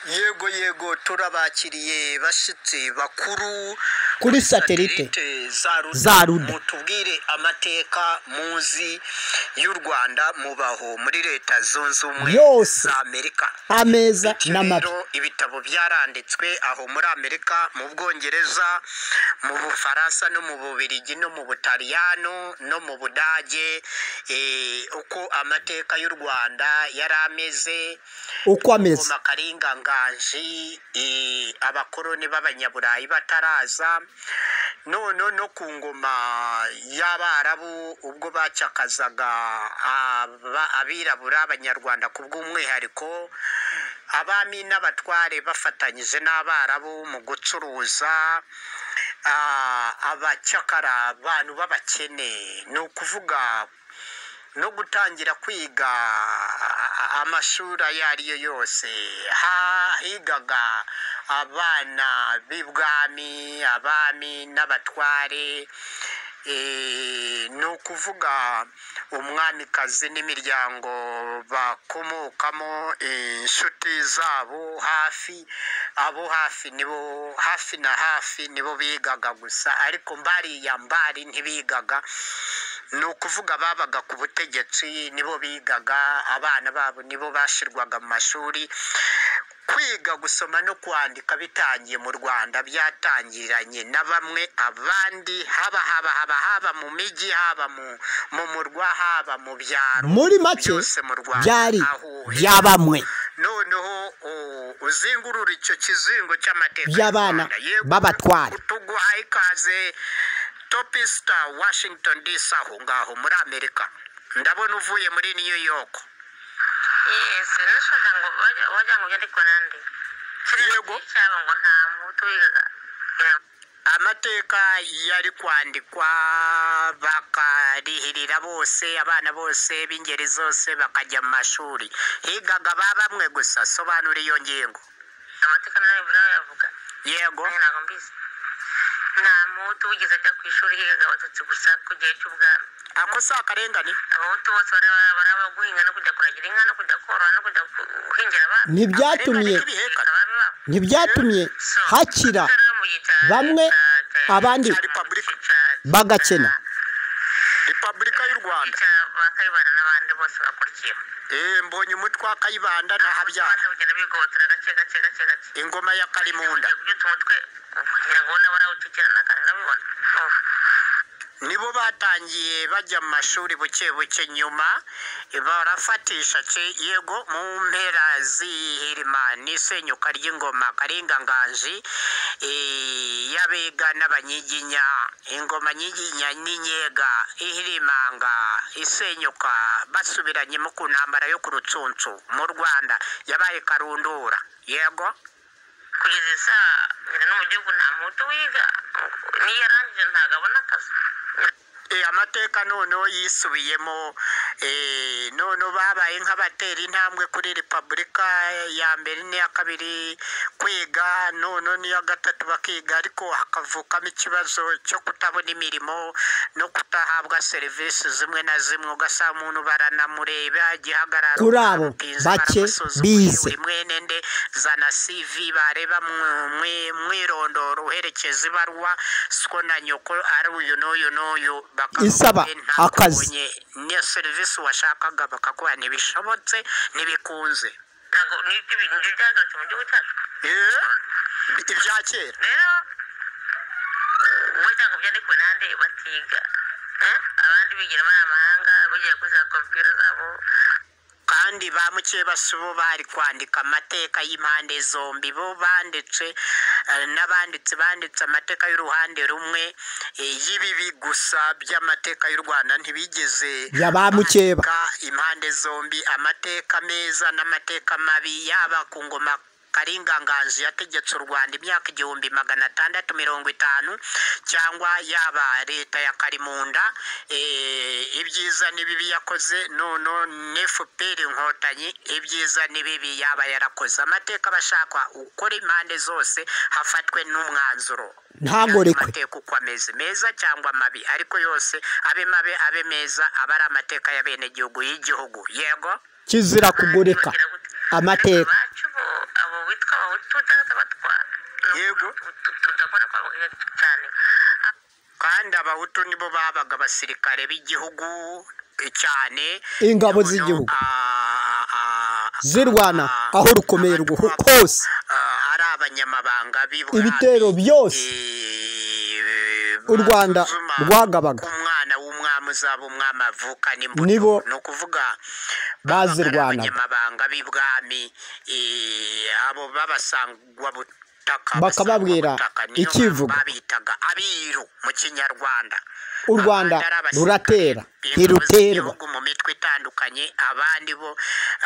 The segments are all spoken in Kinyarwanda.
Yego turabakiriye bashitsi bakuru kuri satelite za ruda. mutubwire amateka muzi y'u Rwanda mubaho muri leta zunze ubumwe Yose. za Amerika. Ameza n'amabi. Rero ibitabo byaranditswe aho muri Amerika, mu Bwongereza, mu Bufaransa no mu Bubiligi no mu Butaliyano no mu Budage, uko amateka y'u Rwanda yari ameze, uko ameze ngoma karinganganji, abakoroni b'abanyaburayi bataraza, no ku ngoma y'Abarabu ubwo bacakazaga abirabura abanyarwanda ku bw'umwihariko, abami n'abatware bafatanyije n'Abarabu mu gucuruza, abacakara, abantu b'abakene, ni ukuvuga no gutangira kwiga amashuri ayo ari yo yose. Higaga abana b'ibwami, abami n'abatware, ni ukuvuga umwamikazi n'imiryango bakomokamo, inshuti zabo abo hafi nibo hafi na hafi nibo bigaga gusa, ariko mbari ntibigaga. Ni ukuvuga babaga ku butegetsi nibo bigaga, abana babo nibo bashirwaga mu mashuri. Kwiga gusoma no kwandika bitangiye mu Rwanda byatangiranye na bamwe, abandi haba mu mijyi, haba mu murwa, haba mu byaro, muri make byose mu Rwanda byari byabamwe noneho uzingurura icyo kizingo cy'amateka by'abana b'abatware. tuguhaye ikaze Topista Washington DC aho ngaho muri Amerika. Ndabona uvuye muri New York. Yes, nashaka ngo wajya ngo yari kwanande. Yego. Cyaba ngo nta mutu wigaga. Amateka yari kwandikwa bakarihirira bose, abana bose b'ingeri zose bakajya mu mashuri. Higaga bamwe gusa, sobanura iyo ngingo. Amateka nayo biravuga. Yego. Ntabwo mbizi. Nta mutu wigeze ajya ku ishuri higaga abatutsi gusa ku gihe cy'ubwami. Ako si akarengane. Abahutu bose baraba guhinga no kujya kuragira inka no kujya korora no kujya guhingira abana. Ntibyatumye hakira bamwe, abandi bagakena. Repubulika y'u Rwanda. Bakayibana n'abandi bose bakurikiyeho. Mbonye umutwe wa Kayibanda na Habyara. Bagenda bigotera gake. Ingoma ya Kalimunda. Kubyutsa umutwe kugira ngo barawutikirana kandi nabibona. Nibo batangiye bajya mu mashuri buke nyuma barafatisha yego mu mpera z'ihirima n'isenyuka ry'ingoma karinganganji, y'Abega n'Abanyiginya. Ingoma Nyiginya n'inyega, ihirimanga, isenyuka basubiranyemo ku ntambara yo ku Rucunshu mu Rwanda yabaye karundura. Yego. Kugeza isaha nyina no mu gihugu nta mutu wiga, niyo yarangije ntabwo abona akazi. Amateka noneho yisubiyemo, noneho babaye nk'abatera intambwe kuri Repubulika ya mbere n'iya kabiri kwiga, noneho n'iya gatatu bakiga, ariko hakavukamo ikibazo cyo kutabona imirimo no kutahabwa serivisi zimwe na zimwe. Ugasanga umuntu baranamureba gihagarara kuri abo bake bize mwenende zana CV bareba mwirondoro uherekeza ibaruwa siko na nyoko ari uyu n'uyu isaba akazi ni serivisi washakaga bakakuha ntibishobotse ntibikunze. Ntabwo n'ibyo bintu byagarutse mu gihugu cyacu. Ibya kera rero wajya ngo byandikwe n'andi batiga, abandi bigira muri amahanga bagiye kuri za kompiyuta zabo. kandi ba Mukebasubo bari kwandika amateka y'impande zombi. Bo banditse n'abanditsi banditse amateka y'uruhande rumwe, y'ibibi gusa by'amateka y'u Rwanda, ntibigeze ba Mukeba impande zombi, amateka meza n'amateka mabi, yaba ku ngoma karinganganji yategetse u Rwanda imyaka 1650 cyangwa yaba leta ya Kalimunda, ibyiza n'ibibi yakoze, FPR inkotanyi ibyiza n'ibibi yaba yarakoze. Amateka bashaka ukora impande zose hafatwe n'umwanzuro, ntagorekwe amateka uko ameze meza cyangwa mabi, ariko yose abe mabe abe meza, aba ari amateka ya bene y'igihugu. Yego, kizira kugoreka amateka. abo witwa Yego. tudakora kwa cyane. kandi abahutu nibo babaga abasirikare b'igihugu cyane, ingabo noneho, z'igihugu zirwana aho rukomeye hose, ari abanyamabanga b'ibwami, ibitero byose u Rwanda rwagabaga, umwana w'umwami uzaba umwami avukana imbuto, nibo ni ukuvuga bazirwanaga. abanyamabanga b'ibwami, abo babasangwa bakababwira ikivugo, babitaga abiru mu kinyarwanda. u Rwanda ruratera ntiruterwa, mu mitwe itandukanye, abandi bo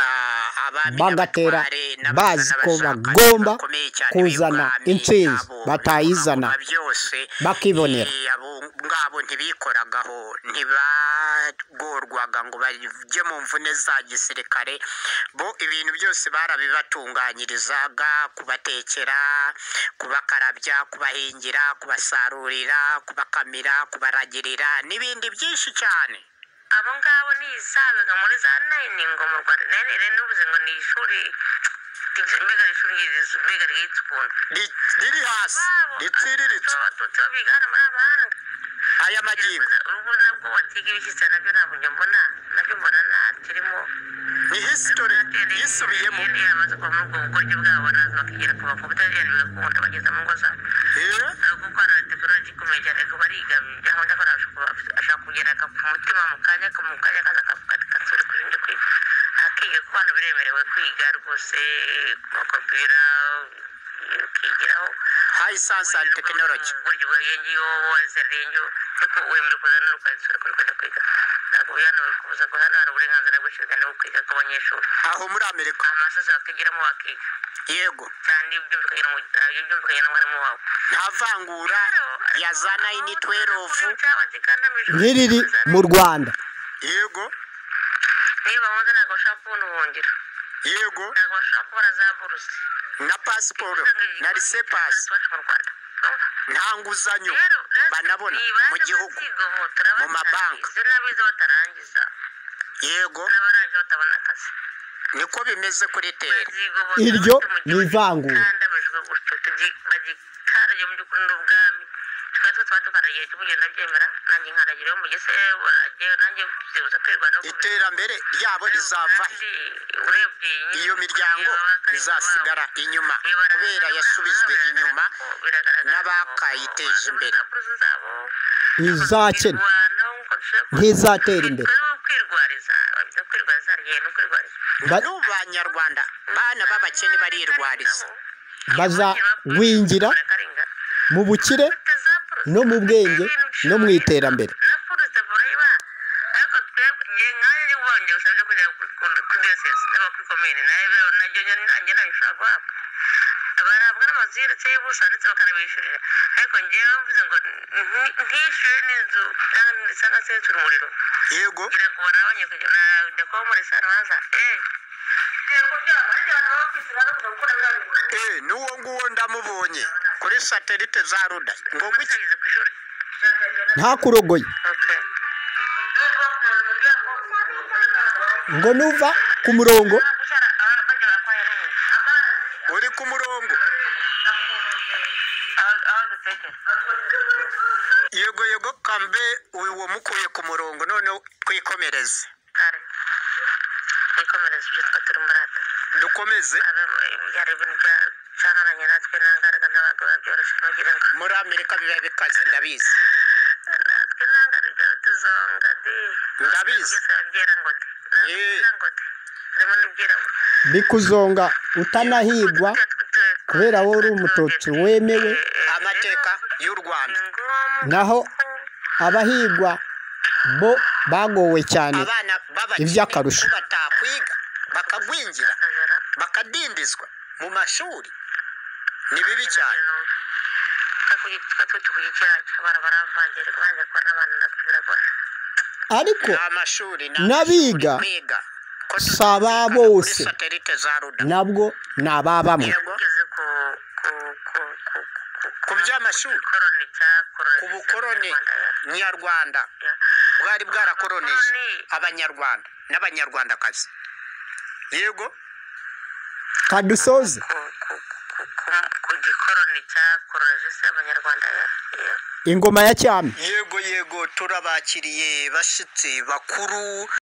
bagatera bazi ko bagomba kuzana intsinzi, batayizana bakibonera. abo ngabo ntibikoragaho, ntibagorwaga ngo bajye mu mvune za gisirikare, bo ibintu byose barabibatunganyirizaga, kubatekera, kubakarabya, kubahingira, kubasarurira, kubakamira, kubaragirira n'ibindi byinshi cyane. Abo ngabo nisabaga muri za 9 ngo mu Rwanda nene n'ubuze ngo ni ishuri mbega ishuri mbega ryitsukuntu riri hasi ritsiriritse abatutsi bigana muri amahanga aya magingo. ubu nabwo watiga ibishyitsi nabyo ntabwo mbona kirimo ni history yisubiyemo, yamaze kuba muri ubwo buryo bwabo, nazo bakigera ku makompiyuta bigakunda bageza mu ngo zabo, kuko hari tekinoloji ikomeye cyane, ko bariga aho ndakora ashaka kugera ku mutima mu kanya kaza kasubira ku bindi kwiga, akiga ku bantu biremerewe kwiga rwose ku makompiyuta ukigiraho high science and technology. uburyo bwayengiyo wazerenyo kuko wemerewe kuzana ukazisura kuri kwenda kwiga, ntabwo byananiwe kubuza ko hano hari uburenganzira bw'ishyirwa no kwiga kw'abanyeshuri aho muri Amerika amasozi bakigiramo bakiga, yego, cyane ibyumvikanye na mwarimu wabo, nta vangura ya za 9-12 nk'iriri mu Rwanda. yego niba wumva ntabwo bashaka kubona ubuhungiro, yego, ntabwo bashaka kubona za burusi na pasiporo na risepasi, mu Rwanda, nta nguzanyo banabona mu gihugu mu mabanki. n'abize batarangiza, yego, n'abarangije batabona akazi, niko bimeze kuri teri. Iryo ni ivangura. bagikaraye mu by'ukuri n'ubwami, tukaba tukaragiye tugenda byemera, nanjye nkaragira mu gise nanjye byibuza kwirwanaho, iterambere ryabo rizava iyo miryango izasigara inyuma kubera yasubizwe inyuma n'abakayiteje imbere, izakena ntizatera imbere. n'ubu banyarwanda bana b'abakene barirwariza, bazagwingira mu bukire no mu bwenge no mu iterambere. barabwa n'amazu yeretse y'ubusa ndetse bakanabishyurira, ariko ngewe mvuze ngo ntishyure n'inzu cyangwa se nsura umuriro, yego, ngira ngo barabanye kujya ndakora muri sarabanza n'uwo nguwo ndamubonye kuri satelite za ruda ngo gwiki nta kurogoye ngo nuva ku murongo, uri ku murongo, yego yego, kambe uwo mukuye ku murongo, none twikomereze ibyo twaturi murata dukomeze. byari ibintu byacangaranye natwe n'angaraga ntabwo byoroshye kugira ngo muri Amerika biba bikaze, ndabizi, natwe n'angaraga tuzonga ndabizi, byera ngo harimo n'ibyirabura bikuzonga utanahigwa kubera wowe uri umututsi wemewe, amateka y'u Rwanda, naho abahigwa bo bagowe cyane abana iby'akarusho, batakwiga bakagwingira bakadindizwa mu mashuri, ni bibi cyane. ariko amashuri n'abiga si aba bose, nabwo ni aba bamwe. ku by'amashuri, ku bukoroni nyarwanda bwari bwarakoronije abanyarwanda n'abanyarwandakazi, yego, kadusoze ku gikoroni cyakoroje se abanyarwanda ingoma ya cyami. Yego turabakiriye bashitsi bakuru